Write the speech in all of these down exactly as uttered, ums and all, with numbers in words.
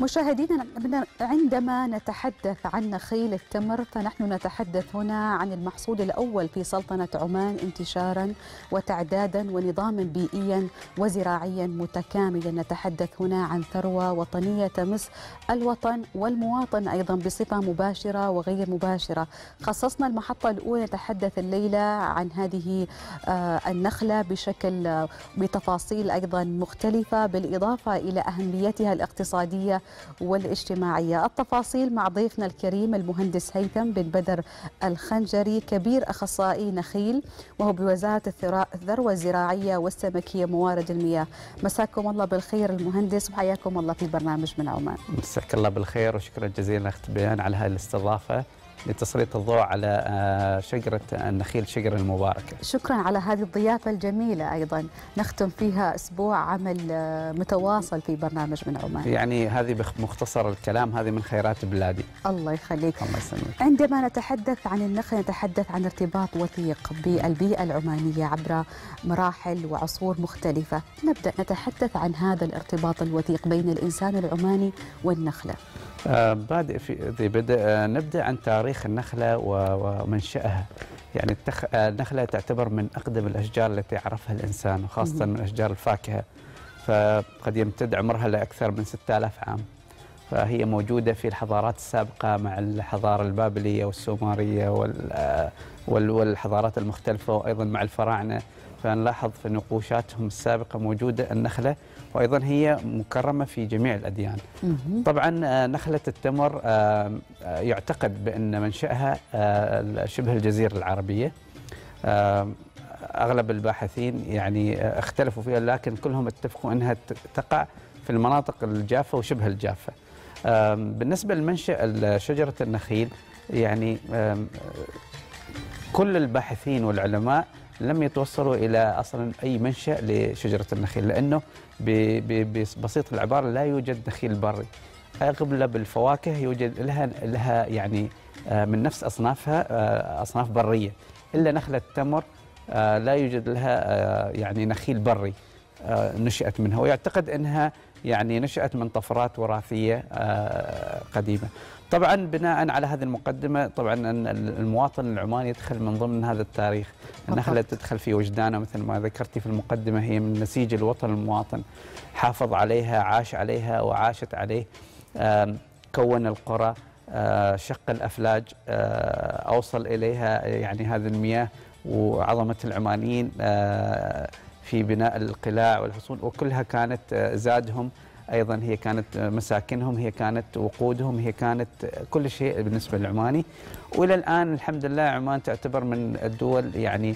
مشاهدينا، عندما نتحدث عن نخيل التمر فنحن نتحدث هنا عن المحصول الأول في سلطنة عمان انتشارا وتعدادا ونظاما بيئيا وزراعيا متكاملا. نتحدث هنا عن ثروة وطنية تمس الوطن والمواطن أيضا بصفة مباشرة وغير مباشرة. خصصنا المحطة الأولى نتحدث الليلة عن هذه النخلة بشكل بتفاصيل أيضا مختلفة، بالإضافة إلى أهميتها الاقتصادية والاجتماعية. التفاصيل مع ضيفنا الكريم المهندس هيثم بن بدر الخنجري، كبير أخصائي نخيل وهو بوزارة الثروة الزراعية والسمكية موارد المياه. مساكم الله بالخير المهندس وحياكم الله في برنامج من عمان. مساك الله بالخير وشكرا جزيلا أخت بيان على هذه الاستضافة لتسليط الضوء على شجرة النخيل شجرة المباركة. شكرا على هذه الضيافة الجميلة، أيضا نختم فيها أسبوع عمل متواصل في برنامج من عمان. يعني هذه بمختصر الكلام هذه من خيرات بلادي. الله يخليك. الله يسلمك. عندما نتحدث عن النخل نتحدث عن ارتباط وثيق بالبيئة العمانية عبر مراحل وعصور مختلفة. نبدأ نتحدث عن هذا الارتباط الوثيق بين الإنسان العماني والنخلة. آه بادئ في ذي بدء آه نبدأ عن تاريخ النخلة ومنشأها. يعني التخ... آه النخلة تعتبر من أقدم الأشجار التي عرفها الإنسان، وخاصة من أشجار الفاكهة، فقد يمتد عمرها لأكثر من ستة آلاف عام. فهي موجودة في الحضارات السابقة مع الحضارة البابلية والسومرية وال... والحضارات المختلفة، وأيضا مع الفراعنة. فنلاحظ في نقوشاتهم السابقة موجودة النخلة، وأيضا هي مكرمة في جميع الأديان. طبعا نخلة التمر يعتقد بأن منشأها شبه الجزيرة العربية. أغلب الباحثين يعني اختلفوا فيها، لكن كلهم اتفقوا أنها تقع في المناطق الجافة وشبه الجافة. بالنسبة لمنشأ شجرة النخيل، يعني كل الباحثين والعلماء لم يتوصلوا إلى أصلا أي منشأ لشجرة النخيل، لأنه ببسيط العبارة لا يوجد نخيل بري. أغلب الفواكه يوجد لها لها يعني من نفس أصنافها أصناف برية، إلا نخلة التمر لا يوجد لها يعني نخيل بري نشأت منها، ويعتقد أنها يعني نشأت من طفرات وراثية قديمة. طبعا بناء على هذه المقدمة، طبعا المواطن العماني يدخل من ضمن هذا التاريخ. النخلة تدخل في وجدانه مثل ما ذكرتي في المقدمة، هي من نسيج الوطن المواطن، حافظ عليها، عاش عليها وعاشت عليه، كون القرى، شق الأفلاج، أوصل إليها يعني هذه المياه وعظمة العمانيين في بناء القلاع والحصون، وكلها كانت زادهم، أيضا هي كانت مساكنهم، هي كانت وقودهم، هي كانت كل شيء بالنسبة للعماني. وإلى الآن الحمد لله عمان تعتبر من الدول يعني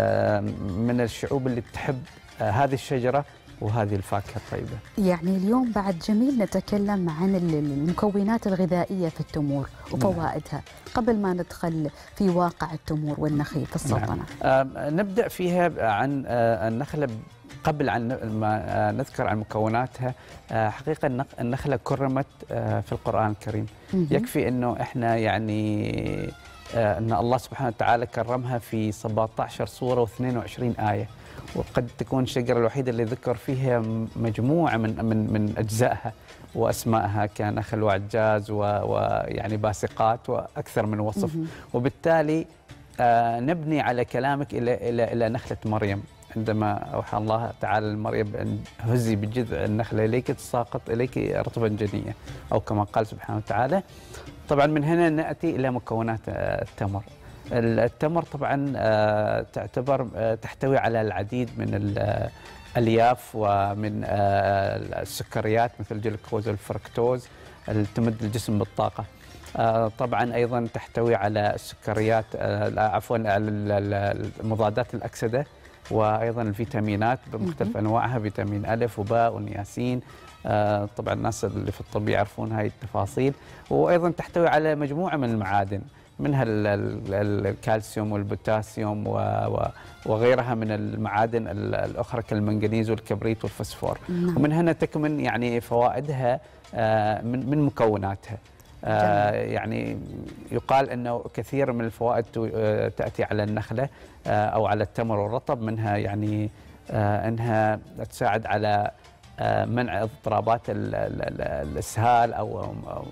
من الشعوب اللي تحب هذه الشجرة وهذه الفاكهة الطيبة. يعني اليوم بعد جميل نتكلم عن المكونات الغذائية في التمور وفوائدها قبل ما ندخل في واقع التمور والنخيل في السلطنة. نعم. نبدأ فيها عن النخلة. قبل أن ما نذكر عن مكوناتها، حقيقة النخلة كرمت في القرآن الكريم. يكفي أنه إحنا يعني أن الله سبحانه وتعالى كرمها في سبعة عشر سورة واثنين وعشرين آية، وقد تكون الشجرة الوحيدة اللي ذكر فيها مجموعة من من من أجزائها وأسمائها كنخل وعجاز ويعني باسقات وأكثر من وصف. وبالتالي نبني على كلامك إلى إلى إلى نخلة مريم، عندما أوحى الله تعالى لمريم أن هزي بجذع النخلة إليك تساقط إليك رطبا جنيا، أو كما قال سبحانه وتعالى. طبعا من هنا نأتي إلى مكونات التمر. التمر طبعا تعتبر تحتوي على العديد من الألياف ومن السكريات مثل الجلوكوز والفركتوز اللي تمد الجسم بالطاقة. طبعا أيضا تحتوي على السكريات عفوا مضادات الأكسدة، وأيضا الفيتامينات بمختلف أنواعها، فيتامين ألف وباء والنياسين. طبعا الناس اللي في الطب يعرفون هاي التفاصيل. وأيضا تحتوي على مجموعة من المعادن، منها الكالسيوم والبوتاسيوم وغيرها من المعادن الأخرى كالمنغنيز والكبريت والفسفور. ومن هنا تكمن يعني فوائدها من من مكوناتها. آه يعني يقال أنه كثير من الفوائد تأتي على النخلة آه أو على التمر والرطب، منها يعني آه أنها تساعد على منع اضطرابات الاسهال او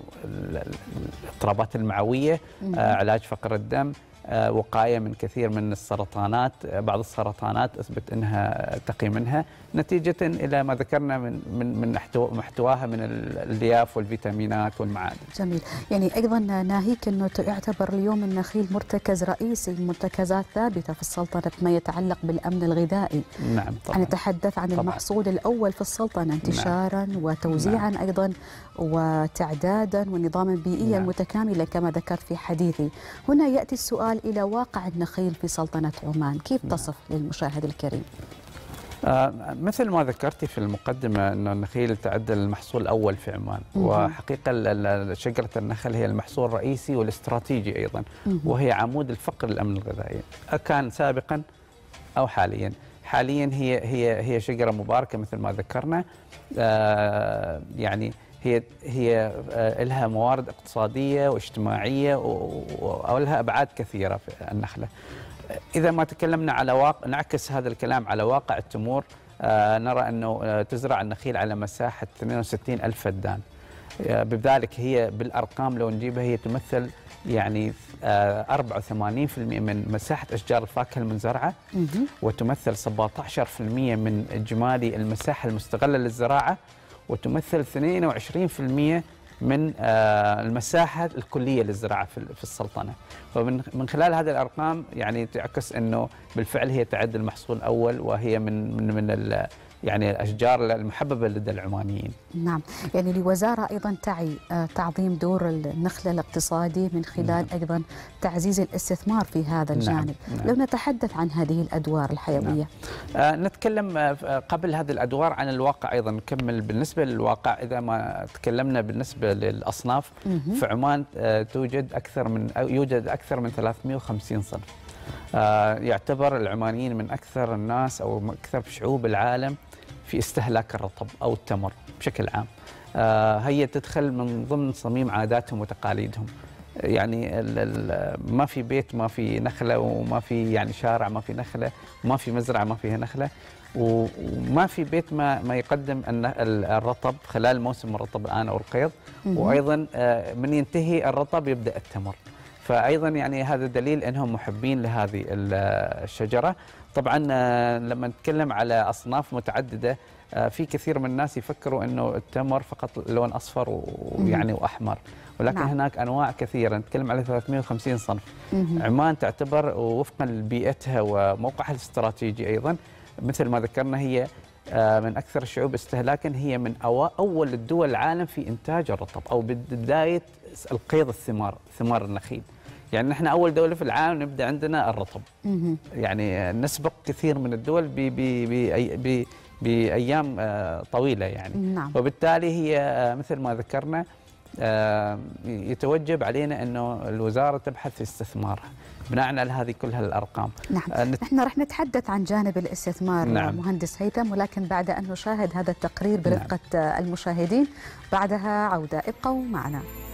الاضطرابات المعويه، علاج فقر الدم، وقايه من كثير من السرطانات، بعض السرطانات اثبت انها تقي منها نتيجه الى ما ذكرنا من من من محتواها من الالياف والفيتامينات والمعادن. جميل، يعني ايضا ناهيك انه يعتبر اليوم النخيل مرتكز رئيسي من مرتكزات ثابته في السلطنه ما يتعلق بالامن الغذائي. نعم طبعا. نتحدث عن طبعا. المحصول الاول في السلطنه انتشارا نعم. وتوزيعا نعم. ايضا وتعدادا ونظاما بيئيا نعم. متكاملا كما ذكرت في حديثي. هنا ياتي السؤال إلى واقع النخيل في سلطنة عمان، كيف تصف للمشاهد الكريم؟ آه مثل ما ذكرتي في المقدمة أن النخيل تعد المحصول الأول في عمان، وحقيقة شجرة النخل هي المحصول الرئيسي والاستراتيجي أيضا، وهي عمود الفقر للأمن الغذائي، كان سابقا أو حاليا. حاليا هي هي هي شجرة مباركة مثل ما ذكرنا، آه يعني هي هي لها موارد اقتصاديه واجتماعيه ولها ابعاد كثيره في النخله. اذا ما تكلمنا على واقع، نعكس هذا الكلام على واقع التمور، آه نرى انه تزرع النخيل على مساحه اثنين وستين ألف فدان. آه بذلك هي بالارقام لو نجيبها هي تمثل يعني آه أربعة وثمانين بالمئة من مساحه اشجار الفاكهه المزرعه، وتمثل سبعة عشر بالمئة من اجمالي المساحه المستغله للزراعه، وتمثل اثنين وعشرين بالمئة من المساحة الكلية للزراعة في السلطنة. فمن من خلال هذه الأرقام يعني تعكس أنه بالفعل هي تعد المحصول الأول، وهي من من من يعني الأشجار المحببة لدى العمانيين. نعم، يعني الوزارة أيضا تعي تعظيم دور النخل الاقتصادي من خلال نعم. أيضا تعزيز الاستثمار في هذا الجانب. نعم. نعم. لو نتحدث عن هذه الأدوار الحيوية. نعم. آه نتكلم قبل هذه الأدوار عن الواقع أيضا، نكمل بالنسبة للواقع. إذا ما تكلمنا بالنسبة للأصناف في عمان، آه توجد أكثر من يوجد أكثر من ثلاثمئة وخمسين صنف. آه يعتبر العمانيين من أكثر الناس أو من أكثر شعوب العالم في استهلاك الرطب أو التمر بشكل عام. آه هي تدخل من ضمن صميم عاداتهم وتقاليدهم. يعني ال ال ما في بيت ما في نخلة، وما في يعني شارع ما في نخلة، وما في مزرعة ما فيها نخلة، وما في بيت ما ما يقدم الرطب خلال موسم الرطب الآن أو القيض. وأيضا آه من ينتهي الرطب يبدأ التمر. فأيضا يعني هذا دليل أنهم محبين لهذه الشجرة. طبعا لما نتكلم على أصناف متعددة، في كثير من الناس يفكروا أنه التمر فقط لون أصفر ويعني وأحمر، ولكن نعم. هناك أنواع كثيرة، نتكلم على ثلاثمئة وخمسين صنف. مم. عمان تعتبر وفقا لبيئتها وموقعها الاستراتيجي أيضا مثل ما ذكرنا هي من أكثر الشعوب استهلاكا، هي من أول الدول العالم في إنتاج الرطب أو بداية القيض الثمار، ثمار النخيل. يعني نحن أول دولة في العالم نبدأ عندنا الرطب. مم. يعني نسبق كثير من الدول بأيام طويلة يعني. نعم. وبالتالي هي مثل ما ذكرنا يتوجب علينا أنه الوزارة تبحث في استثمارها بناء على هذه كلها الأرقام. نعم. نت... نحن رح نتحدث عن جانب الاستثمار. نعم. مهندس هيثم، ولكن بعد أن نشاهد هذا التقرير برفقة نعم. المشاهدين، بعدها عودة، ابقوا معنا.